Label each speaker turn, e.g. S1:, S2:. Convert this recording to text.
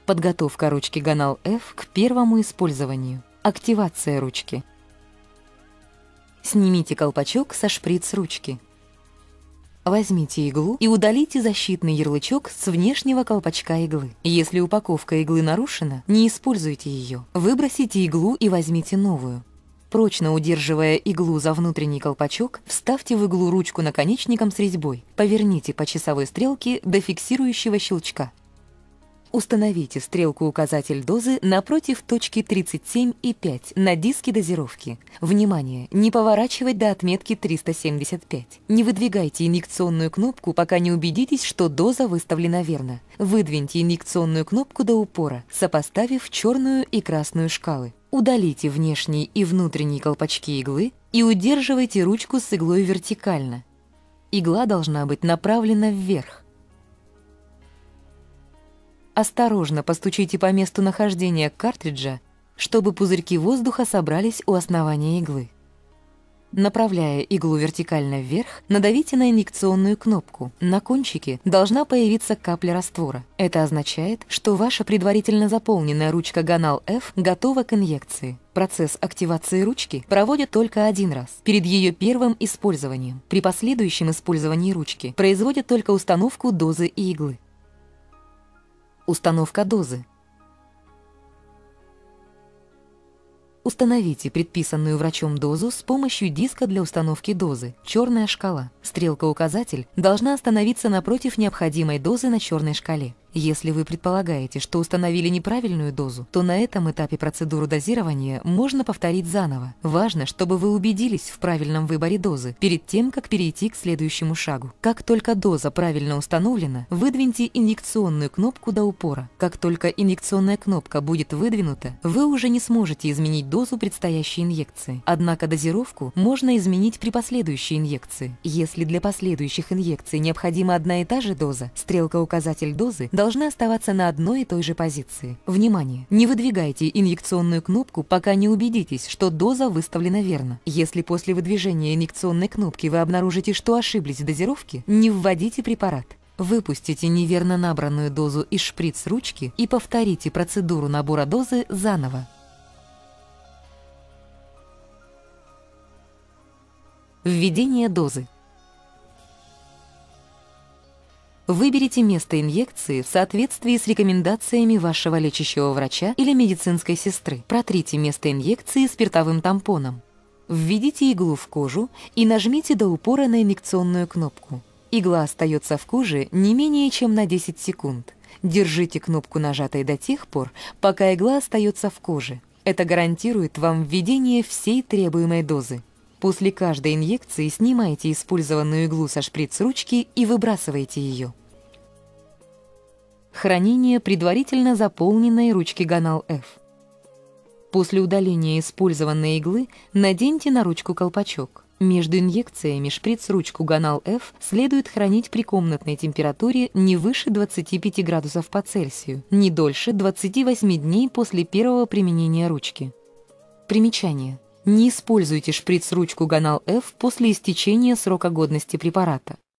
S1: Подготовка ручки Ганал F к первому использованию. Активация ручки. Снимите колпачок со шприц-ручки. Возьмите иглу и удалите защитный ярлычок с внешнего колпачка иглы. Если упаковка иглы нарушена, не используйте ее. Выбросите иглу и возьмите новую. Прочно удерживая иглу за внутренний колпачок, вставьте в иглу ручку наконечником с резьбой. Поверните по часовой стрелке до фиксирующего щелчка. Установите стрелку-указатель дозы напротив точки 37,5 на диске дозировки. Внимание! Не поворачивать до отметки 375. Не выдвигайте инъекционную кнопку, пока не убедитесь, что доза выставлена верно. Выдвиньте инъекционную кнопку до упора, сопоставив черную и красную шкалы. Удалите внешний и внутренний колпачки иглы и удерживайте ручку с иглой вертикально. Игла должна быть направлена вверх. Осторожно постучите по месту нахождения картриджа, чтобы пузырьки воздуха собрались у основания иглы. Направляя иглу вертикально вверх, надавите на инъекционную кнопку. На кончике должна появиться капля раствора. Это означает, что ваша предварительно заполненная ручка Ганал F готова к инъекции. Процесс активации ручки проводят только один раз, перед ее первым использованием. При последующем использовании ручки производят только установку дозы и иглы. Установка дозы. Установите предписанную врачом дозу с помощью диска для установки дозы, черная шкала. Стрелка-указатель должна остановиться напротив необходимой дозы на черной шкале. Если вы предполагаете, что установили неправильную дозу, то на этом этапе процедуру дозирования можно повторить заново. Важно, чтобы вы убедились в правильном выборе дозы перед тем, как перейти к следующему шагу. Как только доза правильно установлена, выдвиньте инъекционную кнопку до упора. Как только инъекционная кнопка будет выдвинута, вы уже не сможете изменить дозу предстоящей инъекции. Однако дозировку можно изменить при последующей инъекции. Если для последующих инъекций необходима одна и та же доза, стрелка-указатель дозы должны оставаться на одной и той же позиции. Внимание! Не выдвигайте инъекционную кнопку, пока не убедитесь, что доза выставлена верно. Если после выдвижения инъекционной кнопки вы обнаружите, что ошиблись в дозировке, не вводите препарат. Выпустите неверно набранную дозу из шприц-ручки и повторите процедуру набора дозы заново. Введение дозы. Выберите место инъекции в соответствии с рекомендациями вашего лечащего врача или медицинской сестры. Протрите место инъекции спиртовым тампоном. Введите иглу в кожу и нажмите до упора на инъекционную кнопку. Игла остается в коже не менее чем на 10 секунд. Держите кнопку нажатой до тех пор, пока игла остается в коже. Это гарантирует вам введение всей требуемой дозы. После каждой инъекции снимайте использованную иглу со шприц-ручки и выбрасывайте ее. Хранение предварительно заполненной ручки Ганал F. После удаления использованной иглы наденьте на ручку колпачок. Между инъекциями шприц-ручку Ганал F следует хранить при комнатной температуре не выше 25 градусов по Цельсию, не дольше 28 дней после первого применения ручки. Примечание. Не используйте шприц-ручку Ганал F после истечения срока годности препарата.